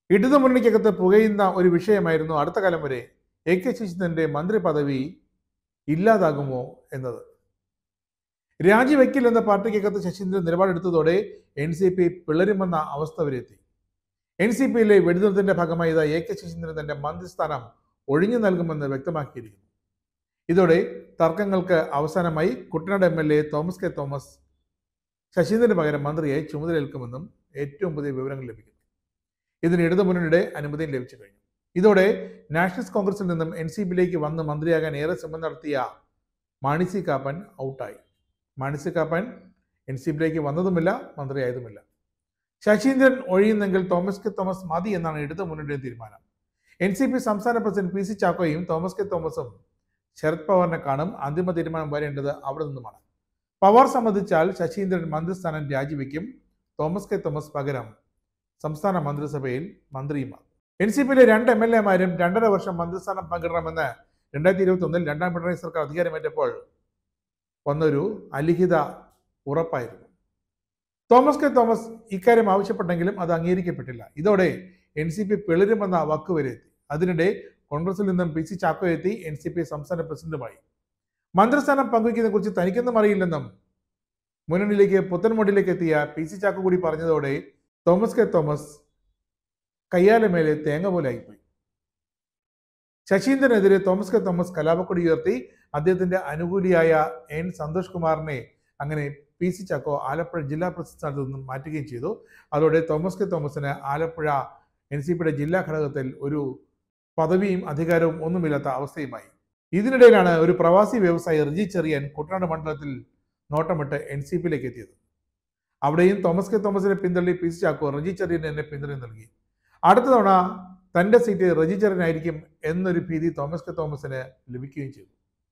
ഇടതുമുന്നണിക്കകത്ത് പുകയുന്ന ഒരു വിഷയമായിരുന്നു അടുത്ത കാലം വരെ കെ ശശീന്ദ്രന്റെ മന്ത്രി പദവി ഇല്ലാതാകുമോ എന്നത്. രാജിവെക്കില്ലെന്ന പാർട്ടിക്കകത്ത് ശശീന്ദ്രൻ നിലപാടെടുത്തതോടെ NCP പിളരുമെന്ന അവസ്ഥ വരെ എത്തി. NCPയിലെ വെടിനിർത്തലിന്റെ ഭാഗമായി കെ ശശീന്ദ്രൻ തന്റെ മന്ത്രിസ്ഥാനം ഒഴിഞ്ഞു നൽകുമെന്ന് വ്യക്തമാക്കിയിരിക്കുന്നു. ഇതോടെ തർക്കങ്ങൾക്ക് അവസാനമായി കുട്ടനാട് MLA തോമസ് കെ തോമസ് ശശീന്ദ്രന് പകരം മന്ത്രിയായി ചുമതലയേൽക്കുമെന്നും ഏറ്റവും പുതിയ വിവരങ്ങൾ ലഭിക്കുന്നു. ഇതിന് ഇടതുമുന്നണിയുടെ അനുമതിയും ലഭിച്ചു കഴിഞ്ഞു. ഇതോടെ നാഷണലിസ്റ്റ് കോൺഗ്രസിൽ നിന്നും NCPയിലേക്ക് വന്ന് മന്ത്രിയാകാൻ ഏറെ ശ്രമം നടത്തിയ മാണി സി കാപ്പൻ ഔട്ടായി. മാണി സി കാപ്പൻ NCPയിലേക്ക് വന്നതുമില്ല, മന്ത്രിയായതുമില്ല. ശശീന്ദ്രൻ ഒഴിയുന്നെങ്കിൽ തോമസ് കെ തോമസ് മതി എന്നാണ് ഇടതുമുന്നണിയുടെ തീരുമാനം. NCP സംസ്ഥാന പ്രസിഡന്റ് PC ചാക്കോയും തോമസ് കെ തോമസും ശരത് പവാറിനെ കാണും. അന്തിമ തീരുമാനം വരേണ്ടത് അവിടെ നിന്നുമാണ്. പവാർ സമ്മതിച്ചാൽ ശശീന്ദ്രൻ മന്ത്രിസ്ഥാനം രാജിവെക്കും. തോമസ് കെ തോമസ് പകരം സംസ്ഥാന മന്ത്രിസഭയിൽ മന്ത്രിയുമാകും. NCPയിലെ 2 MLAമാരും 2.5 വർഷം മന്ത്രിസ്ഥാനം പങ്കിടണമെന്ന് 2021 രണ്ടാം പിണറായി സർക്കാർ അധികാരമേറ്റപ്പോൾ വന്നൊരു അലിഖിത ഉറപ്പായിരുന്നു. തോമസ് കെ തോമസ് ഇക്കാര്യം ആവശ്യപ്പെട്ടെങ്കിലും അത് അംഗീകരിക്കപ്പെട്ടില്ല. ഇതോടെ NCP പിളരുമെന്ന വാക്കുവരെ എത്തി. അതിനിടെ കോൺഗ്രസിൽ നിന്നും PC ചാക്കോ എത്തി NCP സംസ്ഥാന പ്രസിഡന്റുമായി. മന്ത്രിസ്ഥാനം പങ്കുവയ്ക്കുന്നതിനെ കുറിച്ച് തനിക്കൊന്നും അറിയില്ലെന്നും മുന്നണിയിലേക്ക് പുത്തൻമോടിയിലേക്ക് എത്തിയ PC ചാക്കോ കൂടി പറഞ്ഞതോടെ തോമസ് കെ തോമസ് കയ്യാലമേലെ തേങ്ങ പോലെ ആയിപ്പോയി. ശശീന്ദ്രനെതിരെ തോമസ് കെ തോമസ് കലാപക്കൊടി ഉയർത്തി. അദ്ദേഹത്തിന്റെ അനുകൂലിയായ N സന്തോഷ് കുമാറിനെ അങ്ങനെ PC ചാക്കോ ആലപ്പുഴ ജില്ലാ പ്രസിഡന്റ് സ്ഥാനത്ത് നിന്നും മാറ്റുകയും ചെയ്തു. അതോടെ തോമസ് കെ തോമസിന് ആലപ്പുഴ NCPയുടെ ജില്ലാ ഘടകത്തിൽ ഒരു പദവിയും അധികാരവും ഒന്നുമില്ലാത്ത അവസ്ഥയുമായി. ഇതിനിടയിലാണ് ഒരു പ്രവാസി വ്യവസായി റജി ചെറിയാൻ കുട്ടനാട് മണ്ഡലത്തിൽ നോട്ടമിട്ട് NCPയിലേക്ക് എത്തിയത്. അവിടെയും തോമസ് കെ തോമസിനെ പിന്തള്ളി PC ചാക്കോ റജി ചെറിയന് എന്നെ പിന്തുണ നൽകി. അടുത്ത തവണ തന്റെ സീറ്റ് റജി ചെറിയനായിരിക്കും എന്നൊരു ഭീതി തോമസ് കെ തോമസിന് ലഭിക്കുകയും ചെയ്തു.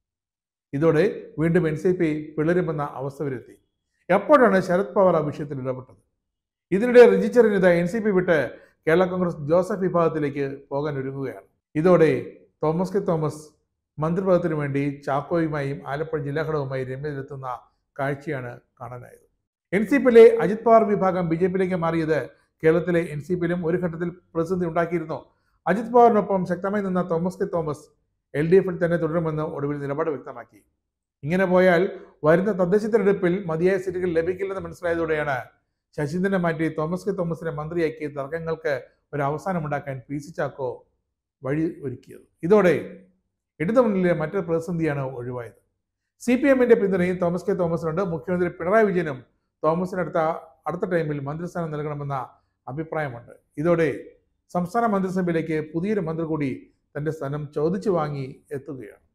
ഇതോടെ വീണ്ടും NCP പിളരുമെന്ന അവസ്ഥ വരെത്തി. എപ്പോഴാണ് ശരത് പവാർ ആ വിഷയത്തിൽ ഇടപെട്ടത്? ഇതിനിടെ റജി ചെറിയൻ NCP വിട്ട് കേരള കോൺഗ്രസ് ജോസഫ് വിഭാഗത്തിലേക്ക് പോകാൻ ഒരുങ്ങുകയാണ്. ഇതോടെ തോമസ് കെ തോമസ് മന്ത്രിപദത്തിനു വേണ്ടി ചാക്കോയുമായും ആലപ്പുഴ ജില്ലാ ഘടകവുമായി രമ്യയിലെത്തുന്ന കാഴ്ചയാണ് കാണാനായത്. NCPയിലെ അജിത് പവാർ വിഭാഗം BJPയിലേക്ക് മാറിയത് കേരളത്തിലെ NCPയിലും ഒരു ഘട്ടത്തിൽ പ്രതിസന്ധി ഉണ്ടാക്കിയിരുന്നു. അജിത് പവാറിനൊപ്പം ശക്തമായി നിന്ന തോമസ് കെ തോമസ് LDFിൽ തന്നെ തുടരുമെന്ന് ഒടുവിൽ നിലപാട് വ്യക്തമാക്കി. ഇങ്ങനെ പോയാൽ വരുന്ന തദ്ദേശ തെരഞ്ഞെടുപ്പിൽ മതിയായ സീറ്റുകൾ ലഭിക്കില്ലെന്ന് മനസ്സിലായതോടെയാണ് ശശീന്ദ്രനെ മാറ്റി തോമസ് കെ തോമസിനെ മന്ത്രിയാക്കി തർക്കങ്ങൾക്ക് ഒരു അവസാനമുണ്ടാക്കാൻ PC ചാക്കോ വഴി ഒരുക്കിയത്. ഇതോടെ ഇടതുമുന്നണിയിലെ മറ്റൊരു പ്രതിസന്ധിയാണ് ഒഴിവായത്. CPMന്റെ പിന്തുണയും തോമസ് കെ തോമസിനുണ്ട്. മുഖ്യമന്ത്രി പിണറായി വിജയനും തോമസിന് അടുത്ത ടൈമിൽ മന്ത്രിസ്ഥാനം നൽകണമെന്ന അഭിപ്രായമുണ്ട്. ഇതോടെ സംസ്ഥാന മന്ത്രിസഭയിലേക്ക് പുതിയൊരു മന്ത്രി കൂടി തന്റെ സ്ഥാനം ചോദിച്ചു വാങ്ങി എത്തുകയാണ്.